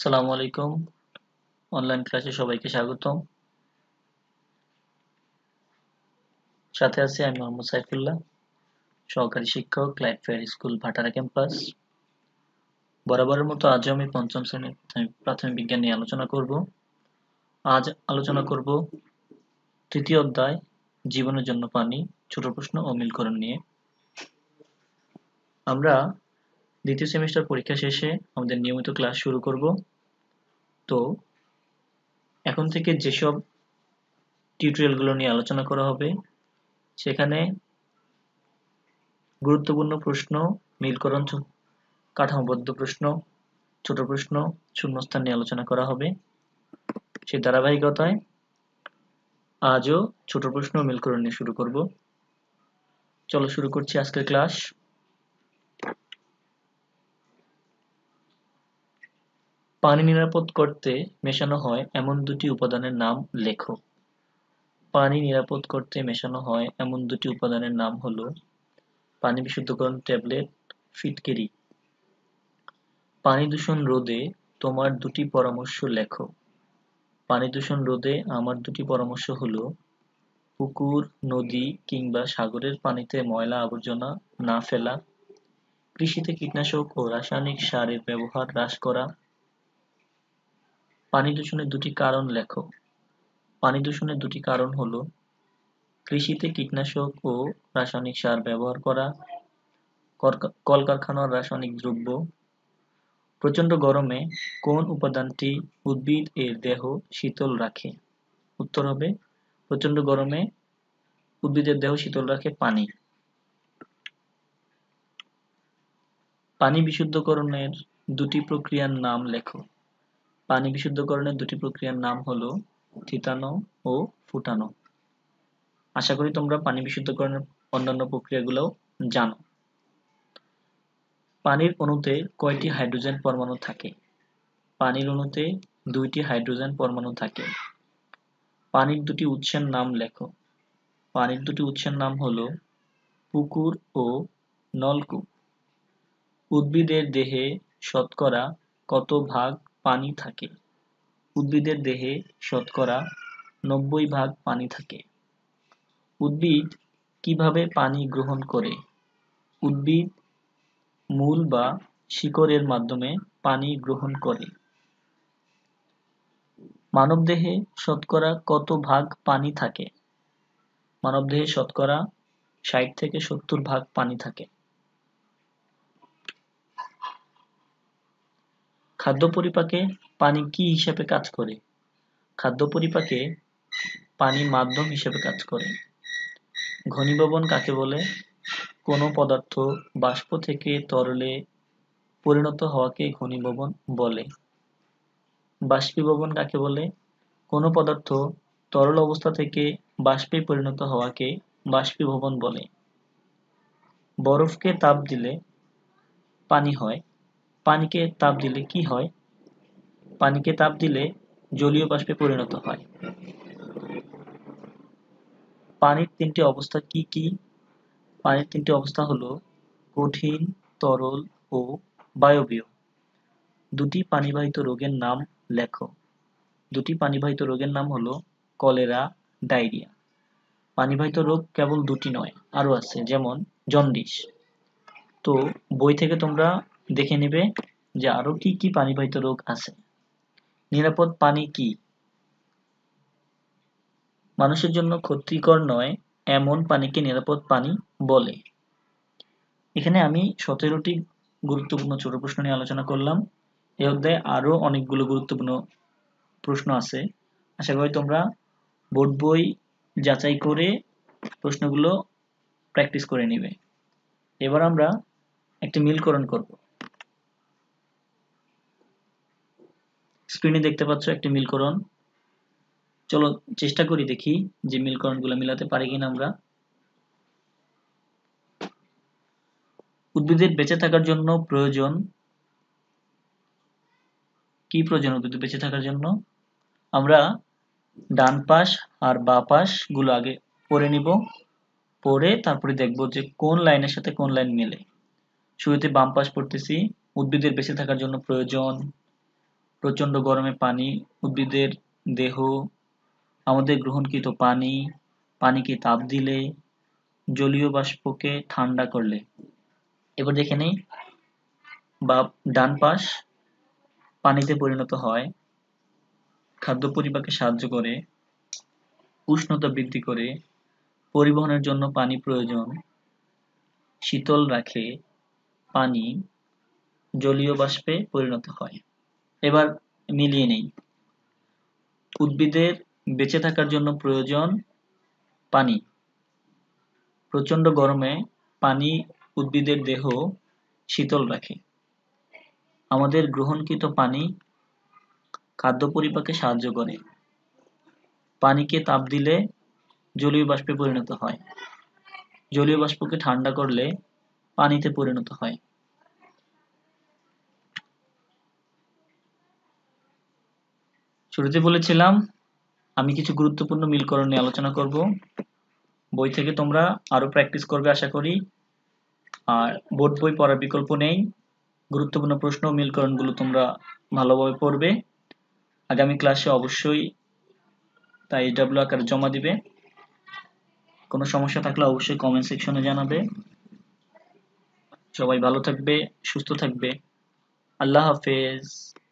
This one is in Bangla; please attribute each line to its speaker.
Speaker 1: আসসালামু আলাইকুম। অনলাইন ক্লাসে সবাইকে স্বাগতম। সাথে আছি আমি মোহাম্মদ সাইফুল্লাহ, সহকারী শিক্ষক, life fair school, Bhatara campus. বরাবরের মতো আজও আমি পঞ্চম শ্রেণীর প্রাথমিক বিজ্ঞান নিয়ে আলোচনা করব। আজ আলোচনা করব তৃতীয় অধ্যায় জীবনের জন্য পানি, ছোট প্রশ্ন ও মিলকরণ নিয়ে। আমরা দ্বিতীয় সেমিস্টার পরীক্ষা শেষে আমাদের নিয়মিত ক্লাস শুরু করব। তো এখন থেকে যেসব টিউটোরিয়ালগুলো নিয়ে আলোচনা করা হবে সেখানে গুরুত্বপূর্ণ প্রশ্ন, মিলকরণ, কাঠামোবদ্ধ প্রশ্ন, ছোট প্রশ্ন, শূন্যস্থান নিয়ে আলোচনা করা হবে। সেই ধারাবাহিকতায় আজও ছোট প্রশ্ন ও মিলকরণ নিয়ে শুরু করব। চলো শুরু করছি আজকের ক্লাস। পানি নিরাপদ করতে মেশানো হয় এমন দুটি উপাদানের নাম লেখো। পানি নিরাপদ করতে মেশানো হয় এমন দুটি উপাদানের নাম হলো পানি বিশুদ্ধকরণ ট্যাবলেট, ফিটকিরি। পানি দূষণ রোধে তোমার দুটি পরামর্শ লেখো। পানি দূষণ রোধে আমার দুটি পরামর্শ হলো পুকুর, নদী কিংবা সাগরের পানিতে ময়লা আবর্জনা না ফেলা, কৃষিতে কীটনাশক ও রাসায়নিক সারের ব্যবহার হ্রাস করা। পানি দূষণের দুটি কারণ লেখো। পানি দূষণের দুটি কারণ হলো কৃষিতে কীটনাশক ও রাসায়নিক সার ব্যবহার করা, কলকারখানার রাসায়নিক দ্রব্য। প্রচণ্ড গরমে কোন উপাদানটি উদ্ভিদ এর দেহ শীতল রাখে? উত্তর হবে প্রচণ্ড গরমে উদ্ভিদের দেহ শীতল রাখে পানি। পানি বিশুদ্ধকরণের দুটি প্রক্রিয়ার নাম লেখো। পানি বিশুদ্ধকরণের দুটি প্রক্রিয়ার নাম হলো থিতানো ও ফুটানো। আশা করি তোমরা পানি বিশুদ্ধকরণের অন্যান্য প্রক্রিয়াগুলোও জানো। পানির অণুতে কয়টি হাইড্রোজেন পরমাণু থাকে? পানির অণুতে 2টি হাইড্রোজেন পরমাণু থাকে। পানির দুটি উৎসের নাম লেখো। পানির দুটি উৎসের নাম হলো পুকুর ও নলকূপ। উদ্ভিদের দেহে শতকরা কত ভাগ পানি থাকে? উদ্ভিদের দেহে শতকরা 90 ভাগ পানি থাকে। উদ্ভিদ কিভাবে পানি গ্রহণ করে? উদ্ভিদ মূল বা শিকড়ের মাধ্যমে পানি গ্রহণ করে। মানবদেহে শতকরা কত ভাগ পানি থাকে? মানবদেহে শতকরা 60 থেকে 70 ভাগ পানি থাকে। খাদ্য পরিপাকে পানি কি হিসেবে কাজ করে? খাদ্য পরিপাকে পানি মাধ্যম হিসেবে কাজ করে। ঘনীভবন কাকে বলে? কোনো পদার্থ বাষ্প থেকে তরলে পরিণত হওয়াকে ঘনীভবন বলে। বাষ্পীভবন কাকে বলে? কোনো পদার্থ তরল অবস্থা থেকে বাষ্পে পরিণত হওয়াকে বাষ্পীভবন বলে। বরফকে তাপ দিলে পানি হয়। পানিকে তাপ দিলে কি হয়? পানিকে তাপ দিলে জলীয় বাষ্পে পরিণত হয়। পানির তিনটি অবস্থা কি কি? পানির তিনটি অবস্থা হলো কঠিন, তরল ও বায়বীয়। দুটি পানিবাহিত রোগের নাম লেখো। দুটি পানিবাহিত রোগের নাম হলো কলেরা, ডায়রিয়া। পানিবাহিত রোগ কেবল দুটি নয়, আরো আছে, যেমন জন্ডিস। তো বই থেকে তোমরা দেখে নেবে যে আরো কি কি পানিবাহিত রোগ আছে। নিরাপদ পানি কি? মানুষের জন্য ক্ষতিকর নয় এমন পানিকে নিরাপদ পানি বলে। এখানে আমি 17টি গুরুত্বপূর্ণ ছোট প্রশ্ন নিয়ে আলোচনা করলাম। এই অধ্যায়ে আরো অনেকগুলো গুরুত্বপূর্ণ প্রশ্ন আছে। আশা করি তোমরা বোর্ড বই যাচাই করে প্রশ্নগুলো প্র্যাকটিস করে নিবে। এবার আমরা একটি মিলকরণ করব। স্ক্রিনে দেখতে পাচ্ছ একটি মিলকরণ। চলো চেষ্টা করি দেখি যে মিলকরণগুলো মিলাতে পারি কিনা আমরা। উদ্ভিদের বেঁচে থাকার জন্য প্রয়োজন কি? প্রয়োজন উদ্ভিদের বেঁচে থাকার জন্য আমরা ডান পাশ আর বাঁ পাশ গুলো আগে পড়ে নিব, পড়ে তারপরে দেখব যে কোন লাইনের সাথে কোন লাইন মেলে। শুরুতে বাম পাশ পড়তেছি। উদ্ভিদের বেঁচে থাকার জন্য প্রয়োজন প্রচণ্ড গরমে পানি, উদ্ভিদের দেহ, আমাদের গ্রহণকৃত পানি, পানিকে তাপ দিলে, জলীয় বাষ্পকে ঠান্ডা করলে। এবার দেখে নেই ডান পাশ পানিতে পরিণত হয়, খাদ্য পরিপাকে সাহায্য করে, উষ্ণতা বৃদ্ধি করে, পরিবহনের জন্য পানি প্রয়োজন, শীতল রাখে, পানি জলীয় বাষ্পে পরিণত হয়। এবার মিলিয়ে নেই। উদ্ভিদের বেঁচে থাকার জন্য প্রয়োজন পানি। প্রচণ্ড গরমে পানি উদ্ভিদের দেহ শীতল রাখে। আমাদের গ্রহণকৃত পানি খাদ্য পরিপাকে সাহায্য করে। পানিকে তাপ দিলে জলীয় বাষ্পে পরিণত হয়। জলীয় বাষ্পকে ঠান্ডা করলে পানিতে পরিণত হয়। শুরুতে বলেছিলাম আমি কিছু গুরুত্বপূর্ণ মিলকরণ নিয়ে আলোচনা করব। বই থেকে তোমরা আরো প্র্যাকটিস করবে আশা করি। আর বোর্ড বই পড়ার বিকল্প নেই। গুরুত্বপূর্ণ প্রশ্ন ও মিলকরণগুলো তোমরা ভালোভাবে পড়বে। আগামী ক্লাসে অবশ্যই তা এইচডব্লিউ আকারে জমা দিবে। কোনো সমস্যা থাকলে অবশ্যই কমেন্ট সেকশনে জানাবে। সবাই ভালো থাকবে, সুস্থ থাকবে। আল্লাহ হাফেজ।